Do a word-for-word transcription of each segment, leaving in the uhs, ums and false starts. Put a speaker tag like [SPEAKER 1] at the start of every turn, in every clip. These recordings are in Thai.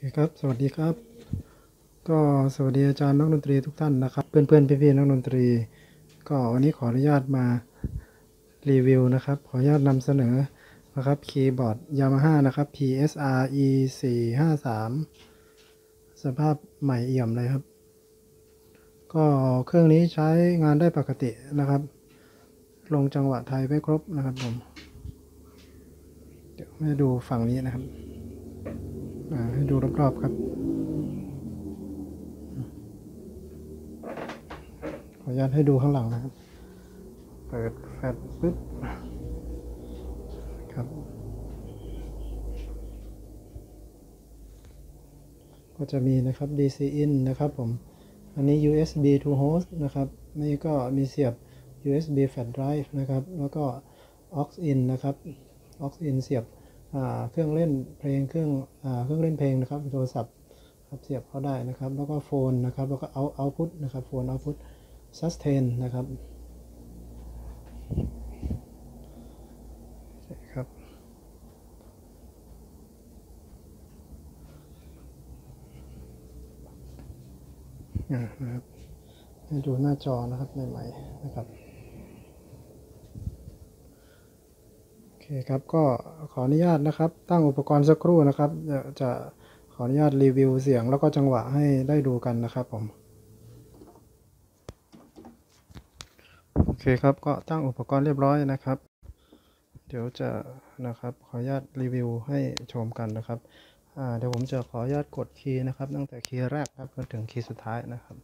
[SPEAKER 1] ครับสวัสดีครับก็สวัสดีอาจารย์นักดนตรีทุกท่านนะครับเพื่อนๆพี่ๆนักดนตรีก็วันนี้ขออนุญาตมารีวิวนะครับขออนุญาตนำเสนอนะครับคีย์บอร์ด Yamaha นะครับ พี เอส อาร์ อี สี่ ห้า สาม สภาพใหม่เอี่ยมเลยครับก็เครื่องนี้ใช้งานได้ปกตินะครับลงจังหวะไทยไม่ครบนะครับผมเดี๋ยวให้ดูฝั่งนี้นะครับให้ดูรอบๆครับขออนุญาตให้ดูข้างหลังนะครับเปิดแฟลชปึ๊บครับก็จะมีนะครับ ดี ซี in นะครับผมอันนี้ ยู เอส บี to host นะครับนี่ก็มีเสียบ ยู เอส บี flash drive นะครับแล้วก็ aux in นะครับ aux in เสียบเครื่องเล่นเพลงเครื่องเครื่องเล่นเพลงนะครับโทรศัพท์ครับเสียบเข้าได้นะครับแล้วก็โฟนนะครับแล้วก็ out output นะครับโฟน output sustain นะครับครับนะครับให้ดูหน้าจอนะครับใหม่ๆนะครับโอเคครับก็ขออนุญาตนะครับตั้งอุปกรณ์สักครู่นะครับจะขออนุญาตรีวิวเสียงแล้วก็จังหวะให้ได้ดูกันนะครับผมโอเคครับก็ตั้งอุปกรณ์เรียบร้อยนะครับเดี๋ยวจะนะครับขออนุญาตรีวิวให้ชมกันนะครับเดี๋ยวผมจะขออนุญาตกดคีย์นะครับตั้งแต่คีย์แรกครับจนถึงคีย์สุดท้ายนะครับ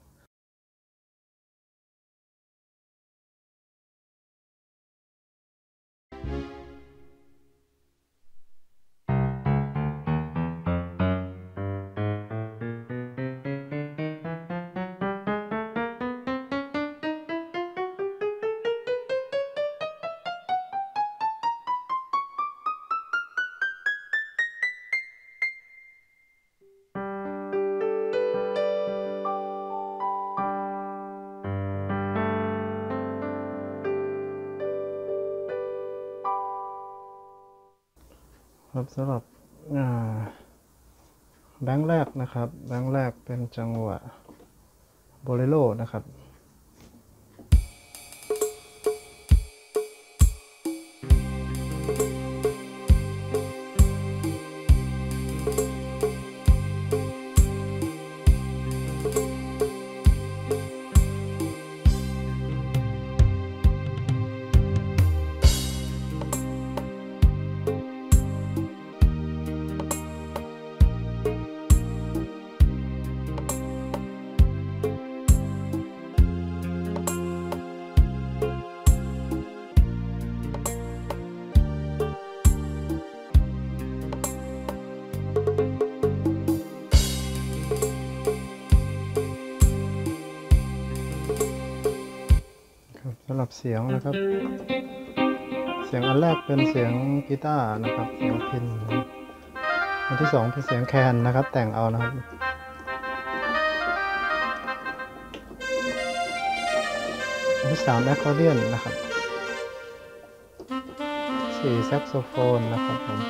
[SPEAKER 1] ครับสำหรับแบงค์แรกนะครับแบงค์แรกเป็นจังหวะโบเลโรนะครับสำหรับเสียงนะครับเสียงอันแรกเป็นเสียงกีตาร์นะครับเสียงพินอันที่สองเป็นเสียงแคนนะครับแต่งเอานะครับอันที่สามแอคคอร์เดียนนะครับสี่แซกโซโฟนนะครับผม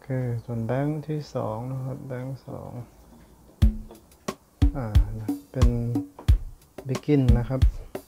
[SPEAKER 1] เคส่วนแบงค์ที่สองนะครับแบงค์สองอ่าเป็นบิกินนะครับ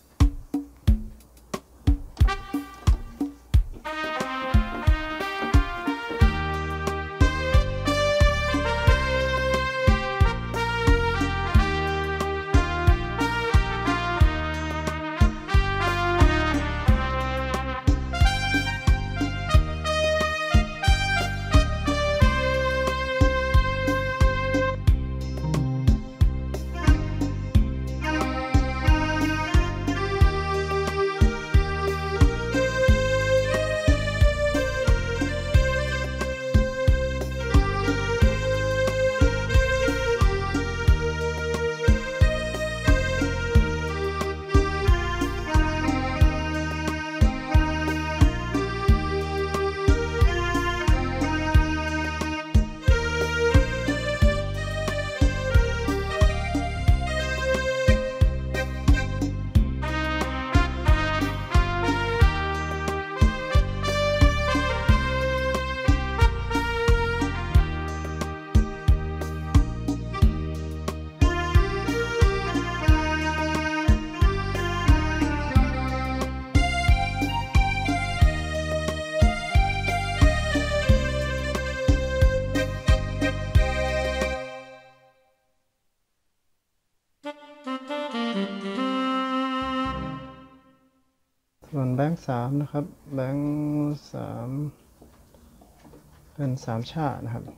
[SPEAKER 1] ส่วนแบงค์สามนะครับแบงค์สามเป็นสามชาตินะครับ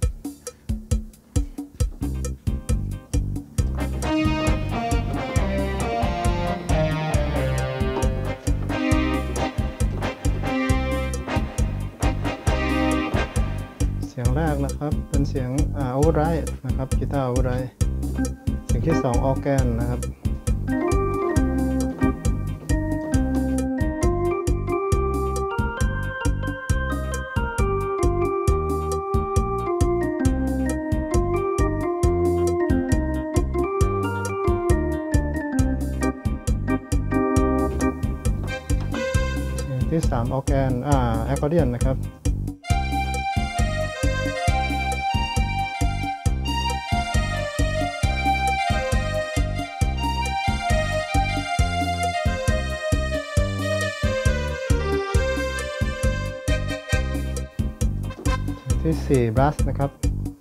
[SPEAKER 1] เสียงแรกนะครับเป็นเสียงอ่าโอเวอร์ไรด์นะครับกีตาร์โอเวอร์ไรด์เสียงที่สองออร์แกนนะครับที่สามออร์แกนอ่าแอคคอร์เดียนนะครับที่สี่บรัสนะครับ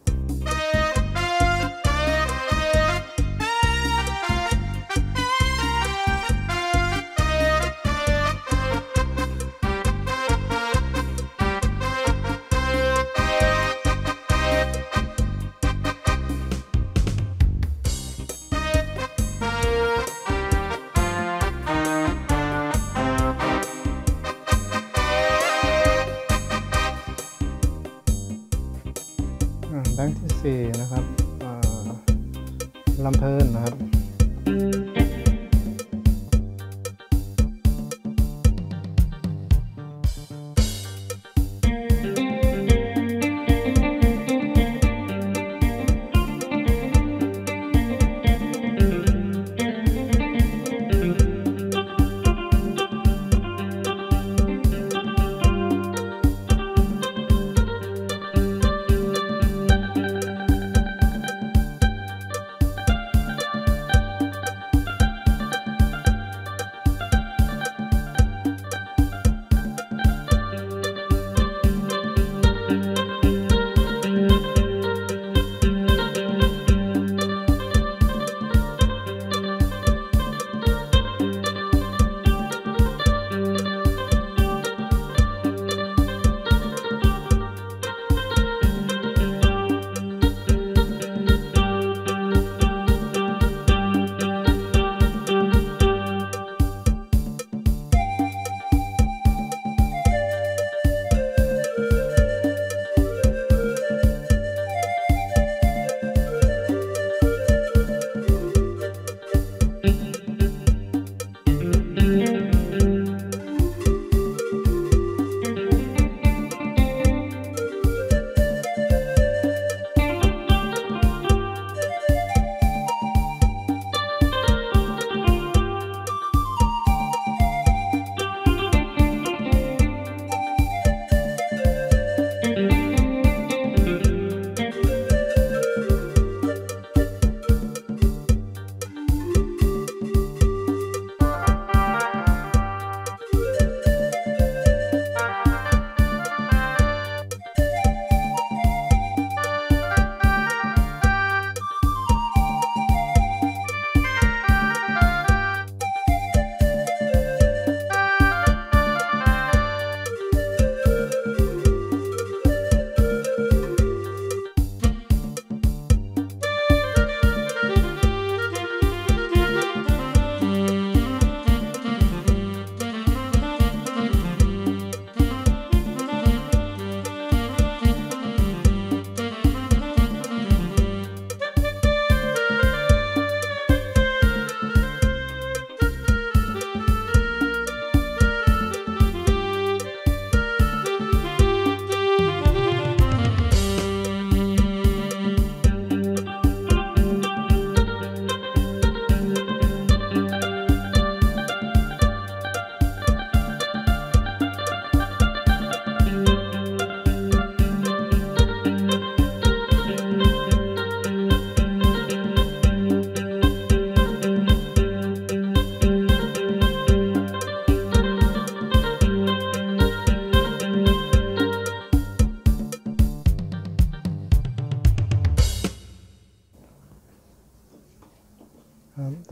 [SPEAKER 1] แบงค์ที่สี่นะครับลำเพลินนะครับ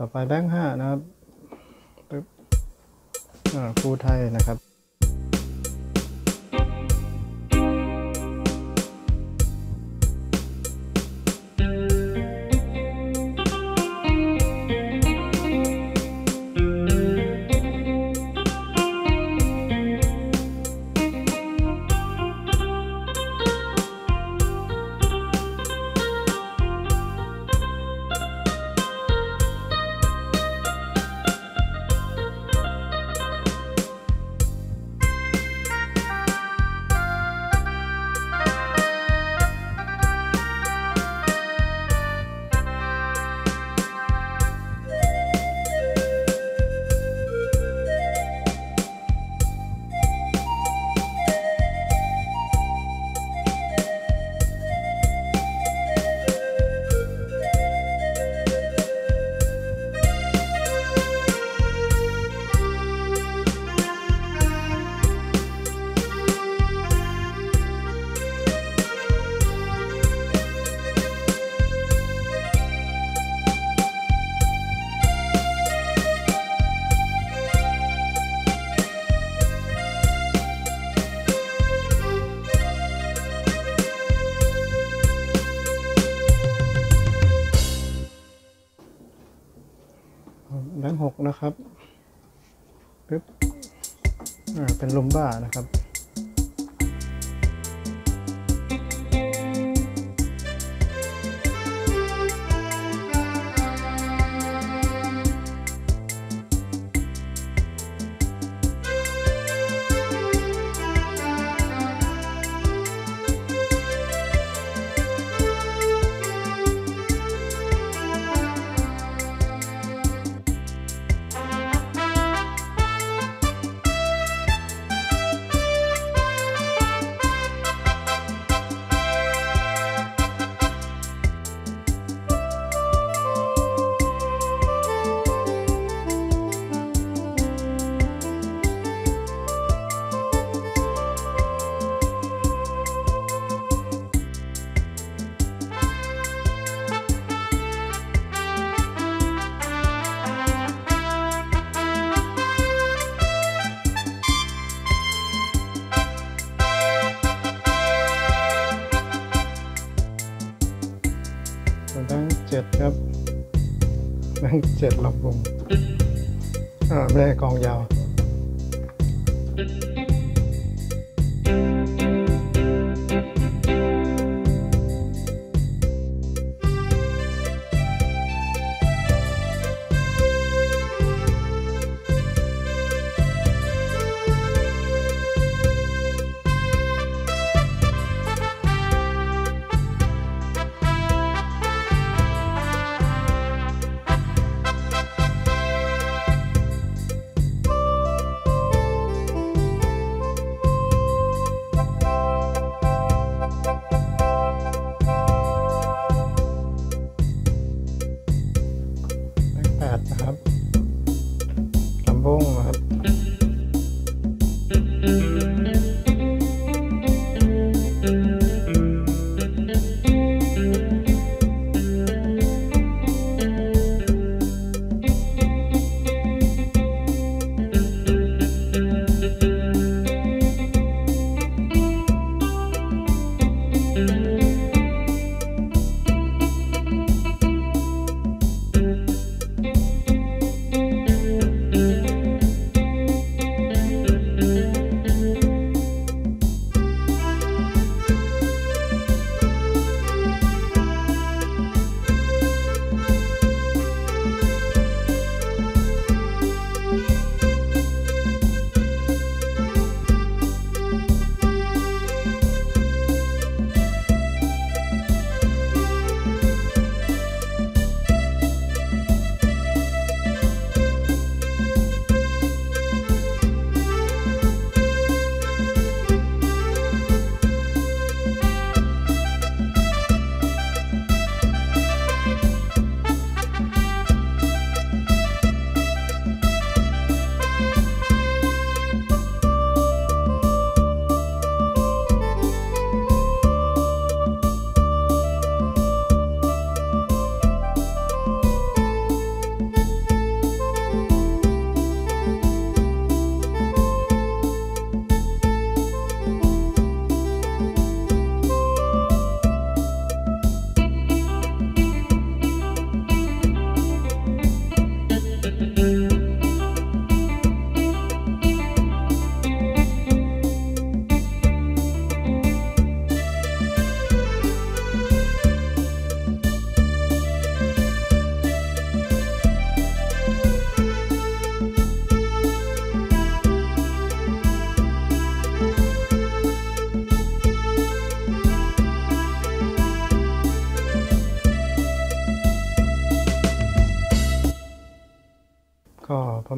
[SPEAKER 1] อไปแบงค์ห้านะครับปึ๊บอ่าครูไทยนะครับแบงค์หกนะครับปึ๊บอ่าเป็นลุมบ้านะครับแบงค์เจ็ดครับแบงค์เจ็ดลำวงอ่าไม่ได้กองยาว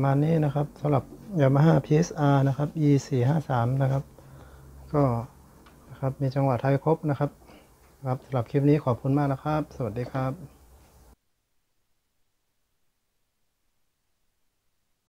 [SPEAKER 1] มาณนี้นะครับสำหรับ Yamaha พี เอส อาร์ นะครับ อี สี่ห้าสาม นะครับก็นะครับมีจังหวะไทยครบนะครับครับสำหรับคลิปนี้ขอบคุณมากนะครับสวัสดีครับ